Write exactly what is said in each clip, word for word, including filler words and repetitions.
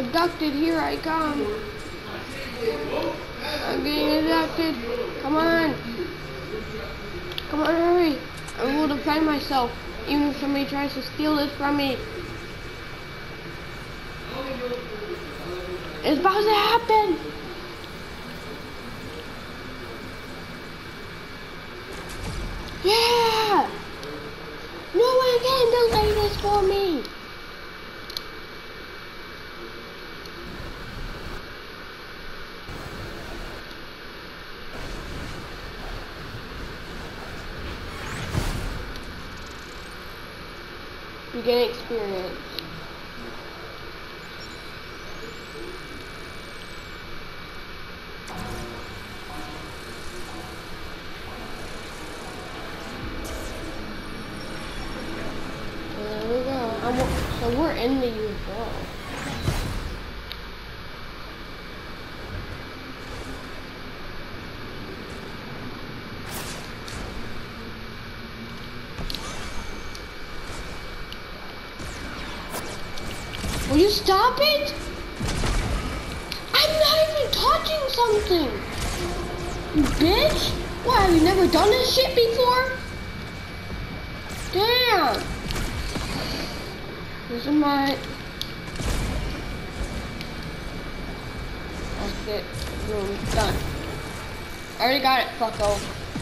abducted, here I come. I'm getting abducted. Come on. Come on, hurry. I will defend myself, even if somebody tries to steal this from me. It's about to happen. Yeah! No one can delay this for me. You get experience. There we go. I'm, so we're in the U F O. Will you stop it? I'm not even touching something. You bitch. What, have you never done this shit before? Damn. This is my... That's it. Room done. I already got it, fucko.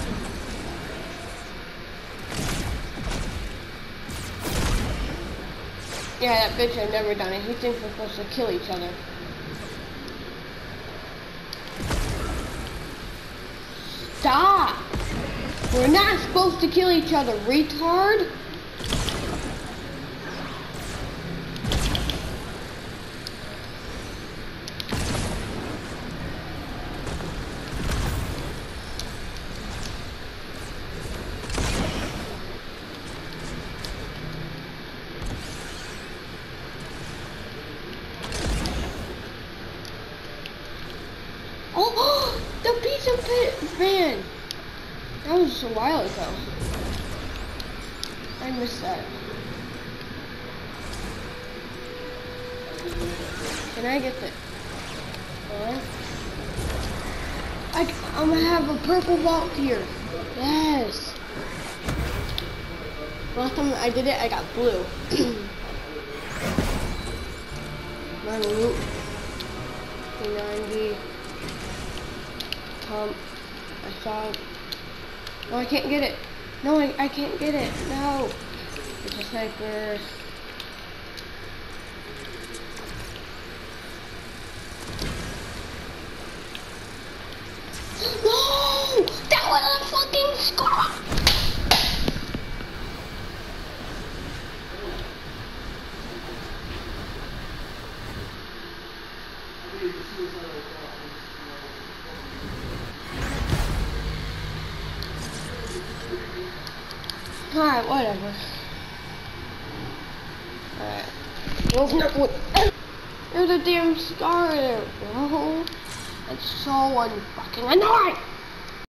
Yeah, that bitch, I've never done it. He thinks we're supposed to kill each other. Stop! We're not supposed to kill each other, retard! Oh, the pizza pit van! That was just a while ago. I missed that. Can I get the... Huh? I, I'm gonna have a purple vault here. Yes! Last time I did it, I got blue. My loot. ninety. Um, I saw it. No, I can't get it. No, I, I can't get it. No. It's a sniper. No! That was a fucking scar! Alright, whatever. Alright. Well, no, what? There's a damn scar there, bro. That's so unfucking annoying!